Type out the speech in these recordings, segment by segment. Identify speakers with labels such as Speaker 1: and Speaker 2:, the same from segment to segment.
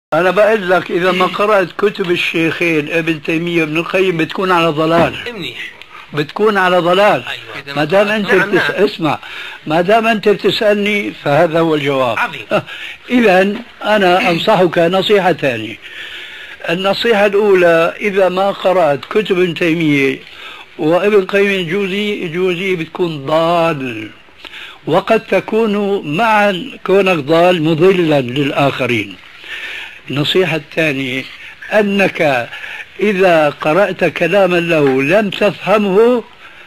Speaker 1: أنا بقول لك إذا ما قرأت كتب الشيخين ابن تيمية وابن القيم بتكون على ضلال.
Speaker 2: منيح.
Speaker 1: بتكون على ضلال.
Speaker 2: أيوة.
Speaker 1: ما دام أنت اسمع، ما دام أنت بتسألني فهذا هو الجواب.
Speaker 2: عظيم.
Speaker 1: إذا أنا أنصحك نصيحة ثانية. النصيحة الأولى، إذا ما قرأت كتب ابن تيمية وابن القيم الجوزي بتكون ضال، وقد تكون مع كونك ضال مضلا للآخرين. النصيحة الثانية أنك إذا قرأت كلاما له لم تفهمه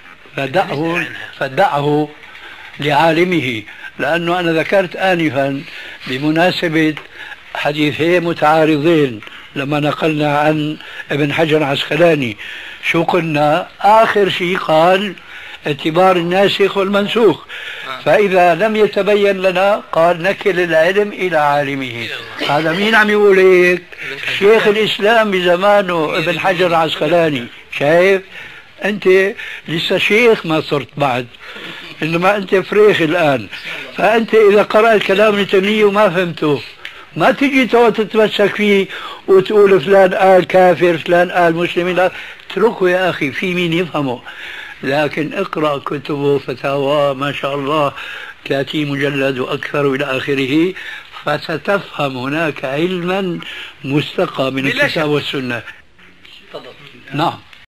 Speaker 1: فدعه لعالمه، لأنه أنا ذكرت آنفا بمناسبة حديثين متعارضين لما نقلنا عن ابن حجر العسقلاني شو قلنا؟ آخر شيء قال اعتبار الناسخ والمنسوخ، فإذا لم يتبين لنا قال نكل العلم إلى عالمه. هذا مين عم يقول هيك؟ شيخ الإسلام بزمانه ابن حجر العسقلاني. شايف؟ أنت لسه شيخ ما صرت بعد، إنما أنت فريخ الآن. فأنت إذا قرأت كلام ابن تيمية وما فهمته ما تجي تتمسك فيه وتقول فلان قال كافر فلان قال مسلم. لا، اتركه يا أخي في مين يفهمه. لكن اقرأ كتبه فتاوى ما شاء الله 30 مجلد وأكثر إلى آخره، فستفهم هناك علما مستقى من الكتاب والسنة. نعم.